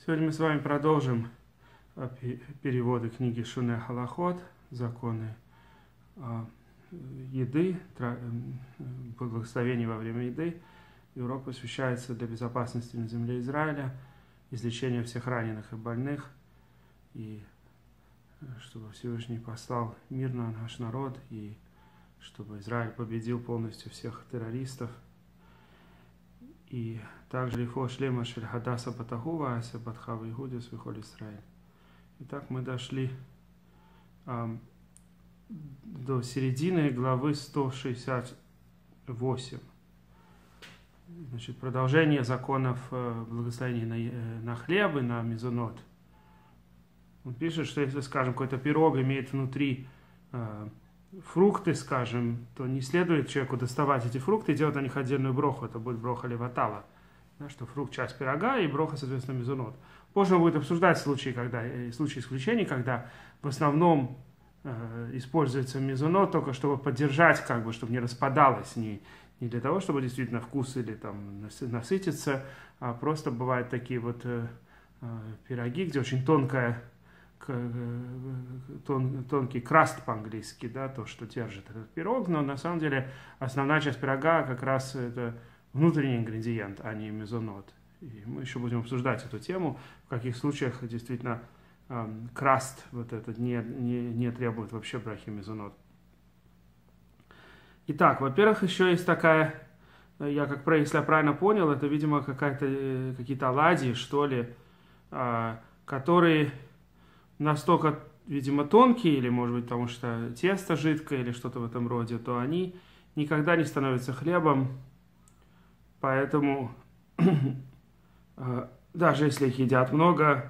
Сегодня мы с вами продолжим переводы книги Шуне Халахот, законы еды, благословений во время еды. И урок посвящается для безопасности на земле Израиля, излечения всех раненых и больных, и чтобы Всевышний послал мир на наш народ, и чтобы Израиль победил полностью всех террористов. И также Лифо Шлема Шель Хадаса Батахува Ася Батхава Игудис Вихоль Израиль. Итак, мы дошли до середины главы 168. Значит, продолжение законов благословений на хлеб и на мезонот. Он пишет, что если, скажем, какой-то пирог имеет внутри фрукты, скажем, то не следует человеку доставать эти фрукты и делать на них отдельную броху. Это будет броха леватала. Что фрукт — часть пирога, и броха, соответственно, мезонот. Позже он будет обсуждать случаи исключений, когда в основном используется мезонот только чтобы поддержать, чтобы не распадалось, не для того, чтобы действительно вкус или там насытиться, а просто бывают такие вот пироги, где очень тонкий краст по-английски, да, то, что держит этот пирог, но на самом деле основная часть пирога как раз это внутренний ингредиент, а не мезонот. И мы еще будем обсуждать эту тему, в каких случаях действительно краст вот этот не требует вообще брахи мезонот. Итак, во-первых, еще есть такая, если я правильно понял, это, видимо, какие-то оладьи, что ли, которые настолько, видимо, тонкие, или, может быть, потому что тесто жидкое, или что-то в этом роде, то они никогда не становятся хлебом, поэтому даже если их едят много,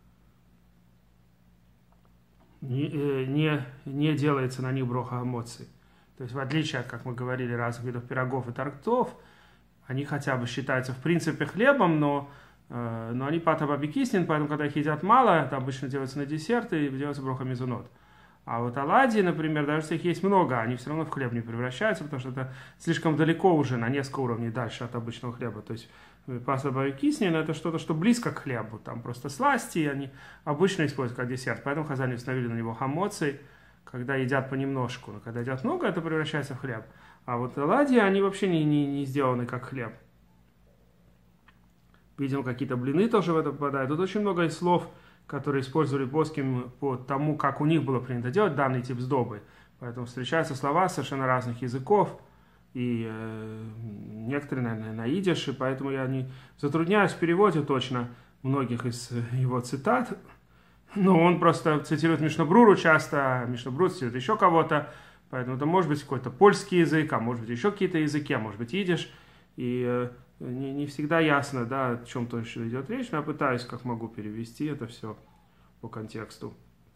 не делается на них броха эмоций. То есть, в отличие от, как мы говорили, разных видов пирогов и тортов, они хотя бы считаются в принципе хлебом, но они патабабикиснин, поэтому, когда их едят мало, это обычно делается на десерт и делается броха мезонот. А вот оладьи, например, даже если их есть много, они все равно в хлеб не превращаются, потому что это слишком далеко уже, на несколько уровней дальше от обычного хлеба. То есть патабабикиснин — это что-то, что близко к хлебу, там просто сласти, и они обычно используют как десерт. Поэтому хазани установили на него хамоци, когда едят понемножку. Но когда едят много, это превращается в хлеб. А вот оладьи, они вообще не сделаны как хлеб. Видимо, какие-то блины тоже в это попадают. Тут очень много слов, которые использовали боским по тому, как у них было принято делать данный тип сдобы. Поэтому встречаются слова совершенно разных языков, и некоторые, наверное, на идише, поэтому я не затрудняюсь в переводе точно многих из его цитат. Но он просто цитирует Мишнабруру часто, а Мишнабрур цитирует еще кого-то, поэтому это может быть какой-то польский язык, а может быть еще какие-то языки, а может быть идиш, и не всегда ясно, да, о чем точно идет речь, но я пытаюсь, как могу, перевести это все по контексту.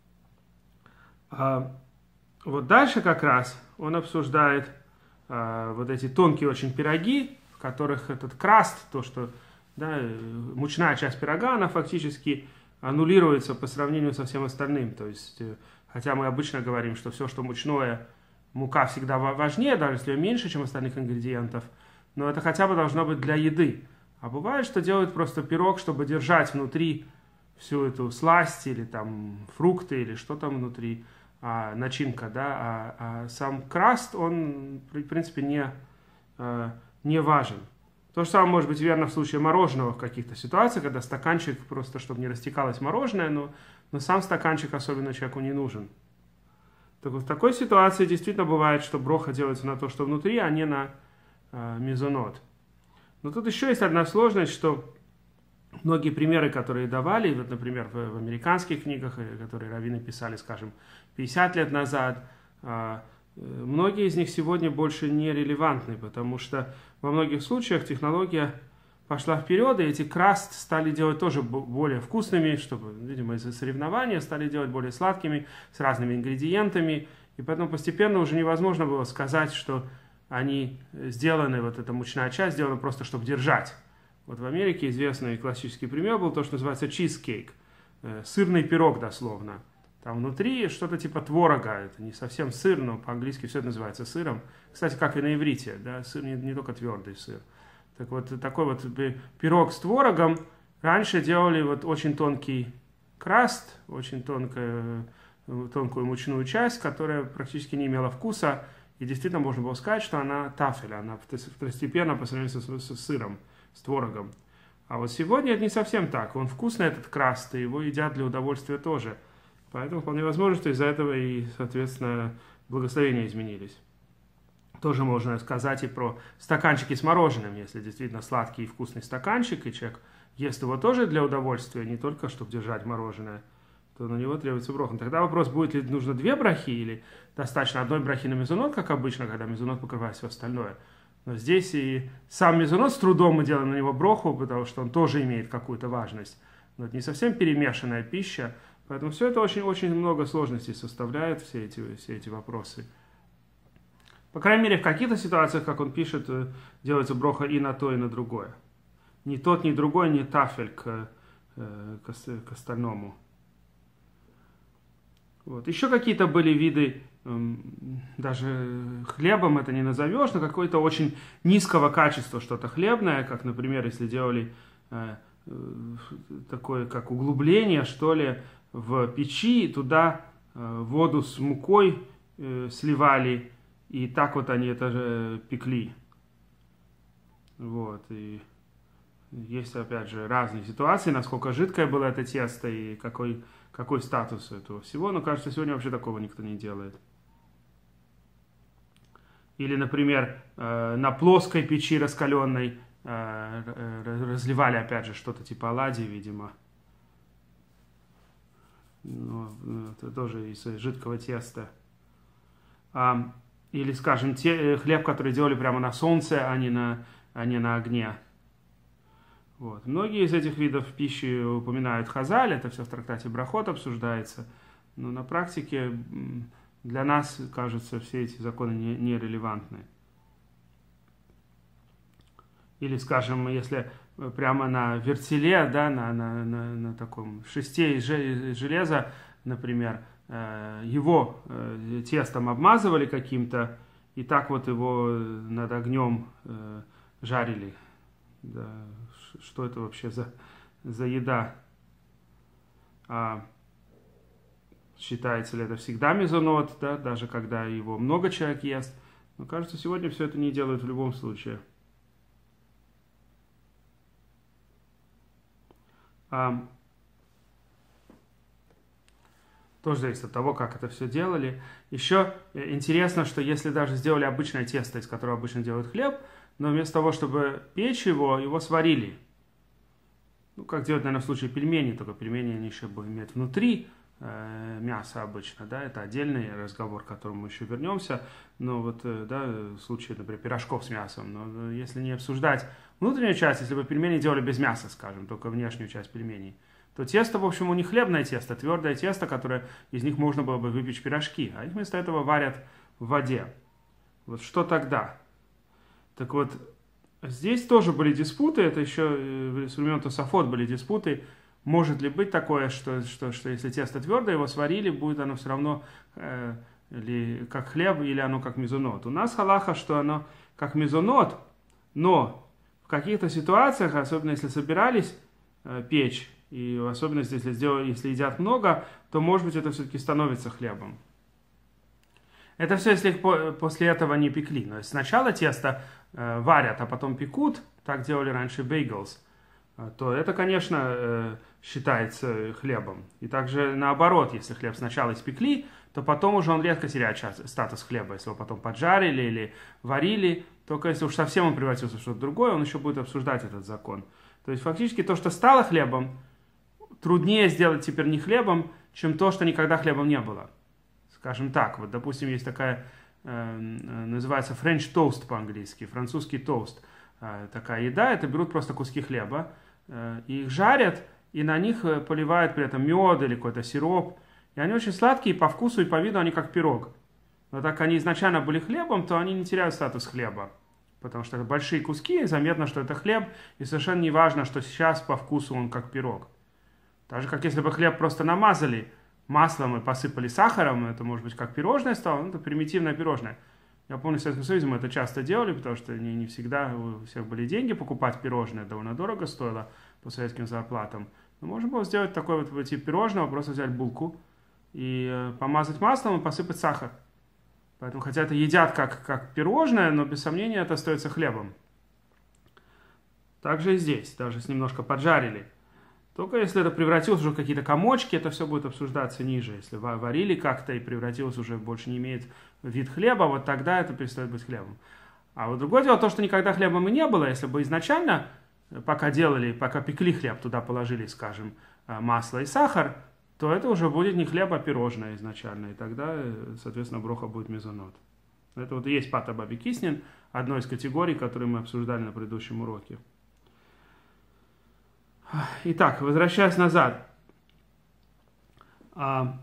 Вот дальше как раз он обсуждает вот эти тонкие очень пироги, в которых этот краст, то, что, да, мучная часть пирога, она фактически аннулируется по сравнению со всем остальным. То есть, хотя мы обычно говорим, что все, что мучное, мука всегда важнее, даже если ее меньше, чем остальных ингредиентов, но это хотя бы должно быть для еды. А бывает, что делают просто пирог, чтобы держать внутри всю эту сласть, или там фрукты, или что там внутри, начинка, да, а сам краст, он, в принципе, не важен. То же самое может быть верно в случае мороженого в каких-то ситуациях, когда стаканчик просто, чтобы не растекалось мороженое, но сам стаканчик особенно человеку не нужен. Так вот, в такой ситуации действительно бывает, что броха делается на то, что внутри, а не на мезонот. Но тут еще есть одна сложность, что многие примеры, которые давали, вот, например, в американских книгах, которые раввины писали, скажем, 50 лет назад, многие из них сегодня больше не релевантны, потому что во многих случаях технология пошла вперед, и эти краст стали делать тоже более вкусными, чтобы, видимо, из-за соревнования стали делать более сладкими, с разными ингредиентами, и поэтому постепенно уже невозможно было сказать, что они сделаны, вот эта мучная часть сделана просто, чтобы держать. Вот в Америке известный классический пример был то, что называется чизкейк, сырный пирог дословно. Там внутри что-то типа творога, это не совсем сыр, но по-английски все это называется сыром. Кстати, как и на иврите, да, сыр не только твердый сыр. Так вот, такой вот пирог с творогом, раньше делали вот очень тонкий краст, очень тонкую мучную часть, которая практически не имела вкуса, и действительно можно было сказать, что она тафель, она второстепенна по сравнению с сыром, с творогом. А вот сегодня это не совсем так. Он вкусный, этот краст, и его едят для удовольствия тоже. Поэтому вполне возможно, что из-за этого и, соответственно, благословения изменились. Тоже можно сказать и про стаканчики с мороженым. Если действительно сладкий и вкусный стаканчик, и человек ест его тоже для удовольствия, не только чтобы держать мороженое, то на него требуется броха. Тогда вопрос, будет ли нужно 2 брахи или достаточно одной брахи на мезунот, как обычно, когда мезунот покрывает все остальное. Но здесь и сам мезунот с трудом мы делаем на него броху, потому что он тоже имеет какую-то важность. Но это не совсем перемешанная пища, поэтому все это очень-очень много сложностей составляет, все эти вопросы. По крайней мере, в каких-то ситуациях, как он пишет, делается броха и на то, и на другое. Ни тот, ни другой, не тафель к остальному. Вот. Еще какие-то были виды, даже хлебом это не назовешь, но какое-то очень низкого качества что-то хлебное, как, например, если делали такое, как углубление, что ли, в печи, туда воду с мукой сливали, и так вот они это же пекли. Вот. И есть, опять же, разные ситуации, насколько жидкое было это тесто и какой статус этого всего. Но, кажется, сегодня вообще такого никто не делает. Или, например, на плоской печи раскаленной разливали, опять же, что-то типа оладьи, видимо. Ну, это тоже из жидкого теста. Или, скажем, хлеб, который делали прямо на солнце, а не на огне. Вот. Многие из этих видов пищи упоминают Хазаль, это все в трактате Брахот обсуждается, но на практике для нас, кажется, все эти законы нерелевантны. Или, скажем, если прямо на вертеле, да, на таком шесте из железа, например, его тестом обмазывали каким-то, и так вот его над огнем жарили. Да, что это вообще за еда? Считается ли это всегда мезонот, да, даже когда его много человек ест? Но кажется, сегодня все это не делают в любом случае. Тоже зависит от того, как это все делали. Еще интересно, что если даже сделали обычное тесто, из которого обычно делают хлеб, но вместо того, чтобы печь его сварили. Ну, как делают, наверное, в случае пельменей, только пельмени они еще будут иметь внутри мясо обычно, да, это отдельный разговор, к которому мы еще вернемся, но вот, да, в случае, например, пирожков с мясом, но если не обсуждать внутреннюю часть, если бы пельмени делали без мяса, скажем, только внешнюю часть пельменей, то тесто, в общем, у них хлебное тесто, твердое тесто, которое из них можно было бы выпечь пирожки, а их вместо этого варят в воде. Вот что тогда? Так вот, здесь тоже были диспуты, это еще с времен Тосафот были диспуты. Может ли быть такое, что если тесто твердое, его сварили, будет оно все равно или как хлеб, или оно как мезонот. У нас халаха, что оно как мезонот, но в каких-то ситуациях, особенно если собирались печь, и в особенности если едят много, то, может быть, это все-таки становится хлебом. Это все, если их после этого не пекли. Но сначала тесто варят, а потом пекут, так делали раньше бейглс, то это, конечно, считается хлебом. И также наоборот, если хлеб сначала испекли, то потом уже он редко теряет статус хлеба. Если его потом поджарили или варили, только если уж совсем он превратился в что-то другое, он еще будет обсуждать этот закон. То есть фактически то, что стало хлебом, труднее сделать теперь не хлебом, чем то, что никогда хлебом не было. Скажем так, вот, допустим, есть такая, называется French toast по-английски, французский тост. Такая еда, это берут просто куски хлеба, их жарят, и на них поливают при этом мед или какой-то сироп. И они очень сладкие, по вкусу и по виду они как пирог. Но так как они изначально были хлебом, то они не теряют статус хлеба. Потому что это большие куски, заметно, что это хлеб, и совершенно не важно, что сейчас по вкусу он как пирог. Так же, как если бы хлеб просто намазали маслом и посыпали сахаром, это может быть как пирожное стало, ну, это примитивное пирожное. Я помню, в Советском Союзе мы это часто делали, потому что не всегда у всех были деньги покупать пирожное, довольно дорого стоило. по советским зарплатам. Но можно было сделать такой вот тип пирожного, просто взять булку и помазать маслом и посыпать сахар. Поэтому, хотя это едят как пирожное, но без сомнения это остается хлебом. Также и здесь, даже если немножко поджарили. Только если это превратилось уже в какие-то комочки, это все будет обсуждаться ниже. Если варили как-то и превратилось уже, больше не имеет вид хлеба, вот тогда это перестает быть хлебом. А вот другое дело то, что никогда хлебом и не было. Если бы изначально, пока пекли хлеб, туда положили, скажем, масло и сахар, то это уже будет не хлеб, а пирожное изначально. И тогда, соответственно, броха будет мезонот. Это вот и есть пат аба бекиснин, одной из категорий, которые мы обсуждали на предыдущем уроке. Итак, возвращаясь назад. Он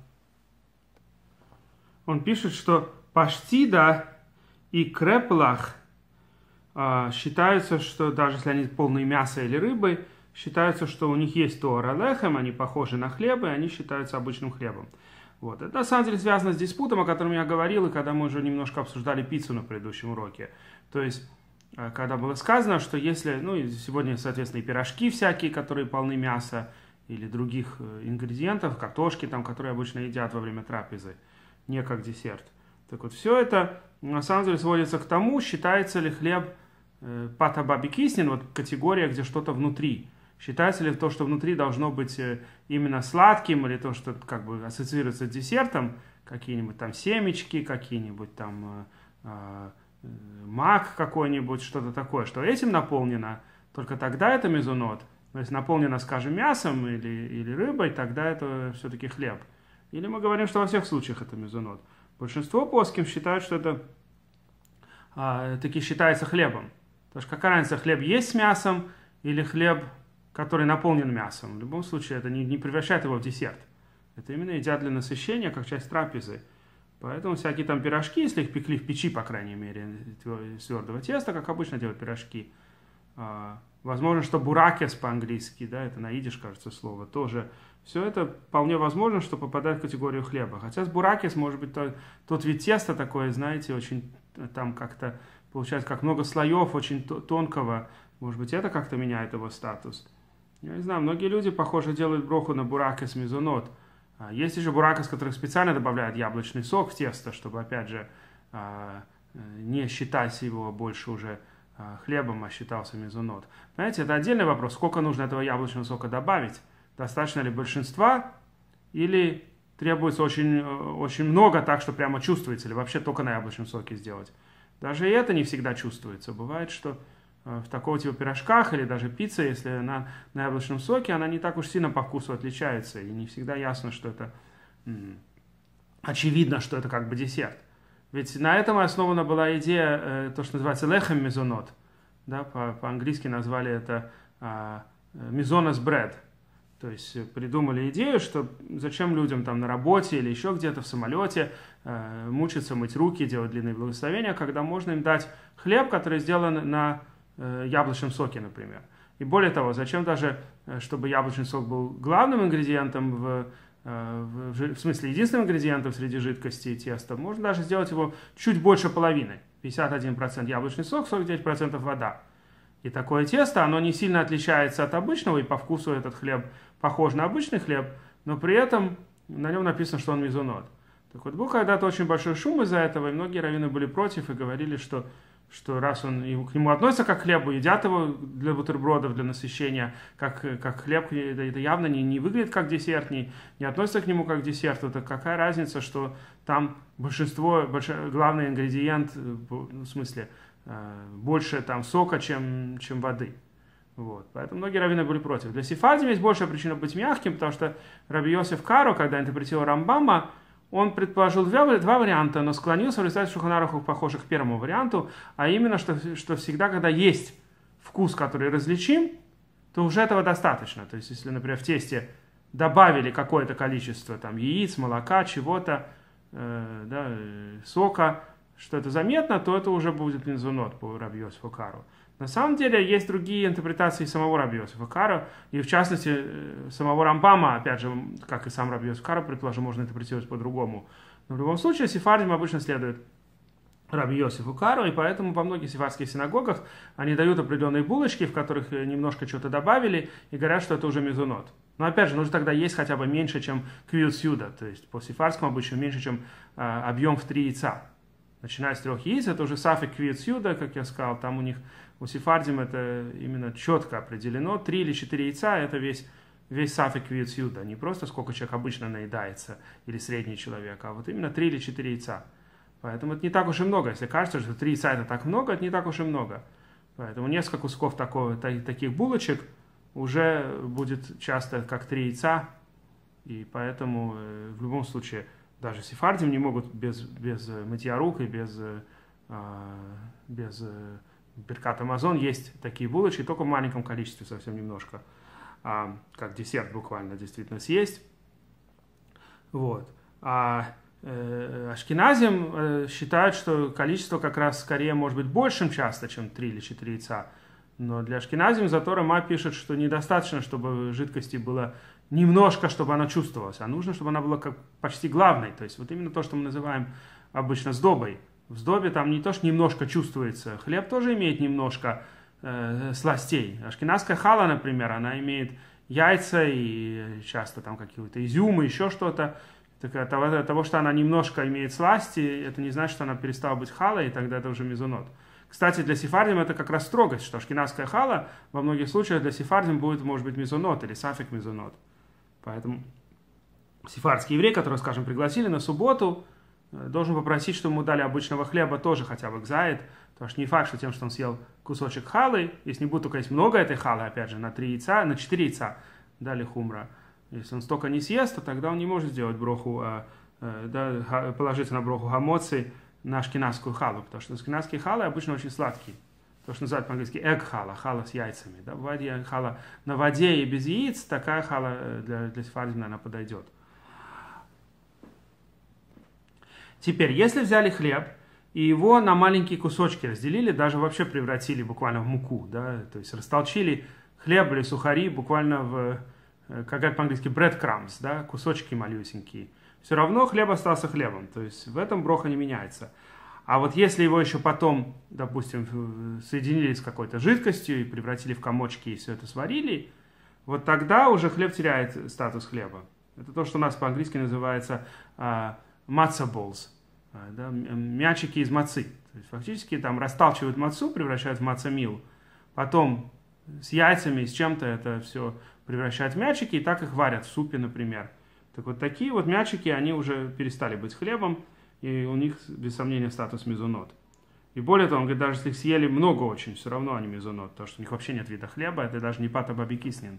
пишет, что паштида и креплах считаются, что даже если они полные мяса или рыбы, считаются, что у них есть тоара лехем, они похожи на хлеб, и они считаются обычным хлебом. Вот. Это на самом деле связано с диспутом, о котором я говорил, и когда мы уже немножко обсуждали пиццу на предыдущем уроке. То есть, когда было сказано, что если, сегодня, соответственно, и пирожки всякие, которые полны мяса, или других ингредиентов, картошки, которые обычно едят во время трапезы, не как десерт. Так вот, все это на самом деле сводится к тому, считается ли хлеб пат аба бекиснин, вот категория, где что-то внутри. Считается ли то, что внутри должно быть именно сладким, или то, что как бы ассоциируется с десертом, какие-нибудь там семечки, какие-нибудь там мак какой-нибудь, что-то такое, что этим наполнено, только тогда это мезонот. Но если наполнено, скажем, мясом или рыбой, тогда это все-таки хлеб. Или мы говорим, что во всех случаях это мезонот. Большинство поским считают, что это таки считается хлебом. Потому что какая разница, хлеб есть с мясом или хлеб, который наполнен мясом. В любом случае это не превращает его в десерт. Это именно едят для насыщения, как часть трапезы. Поэтому всякие там пирожки, если их пекли в печи, по крайней мере, из твердого теста, как обычно делают пирожки. Возможно, что буракес по-английски, да, это на идиш, кажется, слово, тоже. Все это вполне возможно, что попадает в категорию хлеба. Хотя с буракес, может быть, тот вид теста такое, знаете, очень там как-то получается, как много слоев, очень тонкого. Может быть, это как-то меняет его статус. Я не знаю, многие люди, похоже, делают броху на буракес мезонот. Есть еще буракес, которых специально добавляют яблочный сок в тесто, чтобы, опять же, не считать его больше уже хлебом, а считался мезонот. Понимаете, это отдельный вопрос, сколько нужно этого яблочного сока добавить. Достаточно ли большинства, или требуется очень, очень много, так что прямо чувствуется, или вообще только на яблочном соке сделать. Даже и это не всегда чувствуется. Бывает, что в такого типа пирожках или даже пицца, если она на яблочном соке, она не так уж сильно по вкусу отличается, и не всегда ясно, что это очевидно, что это как бы десерт. Ведь на этом основана была идея, то, что называется лехем мезонот. Да, по-английски назвали это мезонос bread. То есть придумали идею, что зачем людям там на работе или еще где-то в самолете мучиться, мыть руки, делать длинные благословения, когда можно им дать хлеб, который сделан на яблочном соке, например. И более того, зачем даже, чтобы яблочный сок был главным ингредиентом, в смысле единственным ингредиентом среди жидкости и теста, можно даже сделать его чуть больше половины. 51% яблочный сок, 49% вода. И такое тесто, оно не сильно отличается от обычного, и по вкусу этот хлеб похож на обычный хлеб, но при этом на нем написано, что он мезонот. Так вот, был когда-то очень большой шум из-за этого, и многие раввины были против и говорили, что раз он к нему относится как к хлебу, едят его для бутербродов, для насыщения, как хлеб, это явно не выглядит как десерт, не относится к нему как к десерту, то какая разница, что там главный ингредиент, в смысле, больше там сока, чем воды. Вот. Поэтому многие раввины были против. Для сефардим есть большая причина быть мягким, потому что Раби Йосеф Каро, когда интерпретировал Рамбама, он предположил два варианта, но склонился в результате Шулхан Аруху похожих к первому варианту, а именно, что всегда, когда есть вкус, который различим, то уже этого достаточно. То есть, если, например, в тесте добавили какое-то количество там, яиц, молока, чего-то, сока, что это заметно, то это уже будет мезонот по Раби Йосефу Кару. На самом деле есть другие интерпретации самого Раби Йосефа Кару, и в частности самого Рамбама, опять же, как и сам Раби Йосеф Кару, предположим, можно интерпретировать по-другому. Но в любом случае сефардим обычно следует Раби Йосифу Кару, и поэтому во многих сефардских синагогах они дают определенные булочки, в которых немножко что-то добавили, и говорят, что это уже мезунот. Но опять же, нужно тогда есть хотя бы меньше, чем квиут сюда, то есть по сефардскому обычно меньше, чем объем в 3 яйца. Начиная с 3 яиц, это уже сафик квиут сюда, как я сказал, там у них, у сефардим это именно четко определено, 3 или 4 яйца, это весь сафик квиут сюда, не просто сколько человек обычно наедается, или средний человек, а вот именно 3 или 4 яйца. Поэтому это не так уж и много. Если кажется, что 3 яйца это так много, это не так уж и много. Поэтому несколько кусков таких булочек уже будет часто как 3 яйца. И поэтому в любом случае даже сефардим не могут без мытья рук и без Беркат Амазон есть такие булочки, только в маленьком количестве, совсем немножко. Как десерт буквально действительно съесть. Вот. Ашкеназим считают, что количество как раз скорее может быть большим часто, чем 3 или 4 яйца. Но для ашкеназим зато Рама пишет, что недостаточно, чтобы жидкости было немножко, чтобы она чувствовалась, а нужно, чтобы она была как почти главной. То есть вот именно то, что мы называем обычно сдобой. В сдобе там не то, что немножко чувствуется. Хлеб тоже имеет немножко сластей. Ашкеназская хала, например, она имеет яйца и часто там какие-то изюмы, еще что-то. Так от того, что она немножко имеет сласти, это не значит, что она перестала быть халой, и тогда это уже мезунот. Кстати, для сефардим это как раз строгость, что ашкеназская хала во многих случаях для сефардим будет, может быть, мезунот или сафик мезунот. Поэтому сефардский еврей, которого, скажем, пригласили на субботу, должен попросить, чтобы ему дали обычного хлеба тоже хотя бы кзаит, потому что не факт, что тем, что он съел кусочек халы, если не будет только есть много этой халы, опять же, на 3 яйца, на 4 яйца дали хумра. Если он столько не съест, то тогда он не может сделать броху, положиться на броху гамоци на ашкеназскую халу, потому что ашкеназские халы обычно очень сладкие. То, что называют по-английски egg хала, хала с яйцами. Да? Хала на воде и без яиц, такая хала для сефардим, наверное, подойдет. Теперь, если взяли хлеб и его на маленькие кусочки разделили, даже вообще превратили буквально в муку, да? То есть растолчили хлеб или сухари буквально в, как говорят по-английски, breadcrumbs, да? Кусочки малюсенькие. Все равно хлеб остался хлебом, то есть в этом броха не меняется. А вот если его еще потом, допустим, соединили с какой-то жидкостью и превратили в комочки и все это сварили, вот тогда уже хлеб теряет статус хлеба. Это то, что у нас по-английски называется matzo balls, да, мячики из мацы. То есть фактически там расталчивают мацу, превращают в мацамил, потом с яйцами, с чем-то это все превращают в мячики и так их варят в супе, например. Так вот такие вот мячики, они уже перестали быть хлебом, и у них, без сомнения, статус мезунот. И более того, он говорит, даже если их съели много очень, все равно они мезунот, потому что у них вообще нет вида хлеба, это даже не пата баби кислин.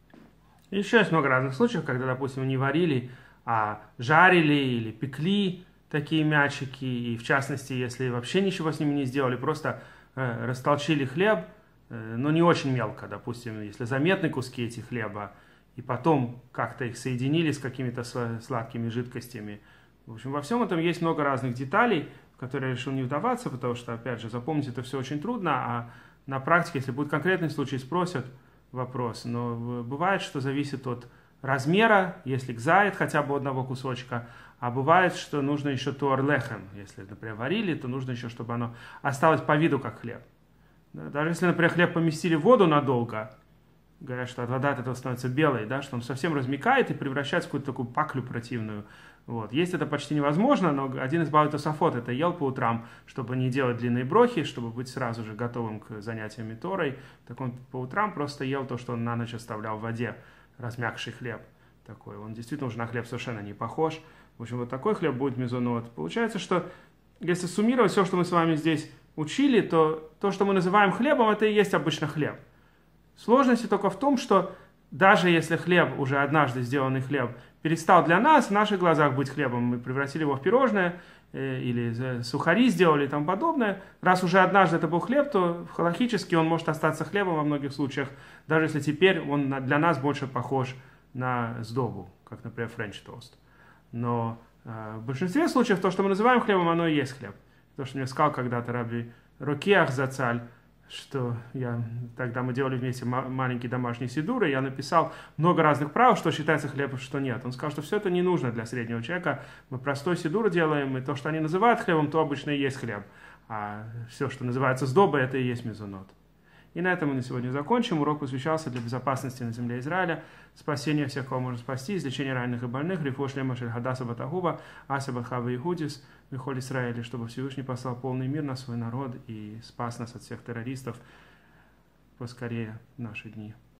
И еще есть много разных случаев, когда, допустим, не варили, а жарили или пекли такие мячики, и в частности, если вообще ничего с ними не сделали, просто растолчили хлеб, но не очень мелко, допустим, если заметны куски этих хлеба, и потом как-то их соединили с какими-то сладкими жидкостями. В общем, во всем этом есть много разных деталей, в которые я решил не вдаваться, потому что, опять же, запомнить это все очень трудно, а на практике, если будет конкретный случай, спросят вопрос. Но бывает, что зависит от размера, если кзаит хотя бы одного кусочка, а бывает, что нужно еще туар лехем. Если, например, варили, то нужно еще, чтобы оно осталось по виду как хлеб. Даже если, например, хлеб поместили в воду надолго, говорят, что вода от этого становится белой, да, что он совсем размякает и превращается в какую-то такую паклю противную. Вот. Есть это почти невозможно, но один из Баалей Тосафот это ел по утрам, чтобы не делать длинные брохи, чтобы быть сразу же готовым к занятиям Торой. Так он по утрам просто ел то, что он на ночь оставлял в воде, размякший хлеб такой. Он действительно уже на хлеб совершенно не похож. В общем, вот такой хлеб будет мезунот. Получается, что если суммировать все, что мы с вами здесь учили, то то, что мы называем хлебом, это и есть обычно хлеб. Сложность только в том, что даже если хлеб, уже однажды сделанный хлеб, перестал для нас в наших глазах быть хлебом, мы превратили его в пирожное, или сухари сделали и тому подобное, раз уже однажды это был хлеб, то халахически он может остаться хлебом во многих случаях, даже если теперь он для нас больше похож на сдобу, как, например, френч тост. Но в большинстве случаев то, что мы называем хлебом, оно и есть хлеб. То, что мне сказал когда-то раби Рокеах Зацаль, что тогда мы делали вместе маленький домашний сидур, и я написал много разных правил, что считается хлебом, что нет. Он сказал, что все это не нужно для среднего человека. Мы простой сидур делаем, и то, что они называют хлебом, то обычно и есть хлеб. А все, что называется сдобой, это и есть мезонот. И на этом мы на сегодня закончим. Урок посвящался для безопасности на земле Израиля, спасения всех, кого можно спасти, излечения раненых и больных, рифош лема шель хадаса батагуба, аса батхава ихудис, михоль Израиля, чтобы Всевышний послал полный мир на свой народ и спас нас от всех террористов поскорее в наши дни.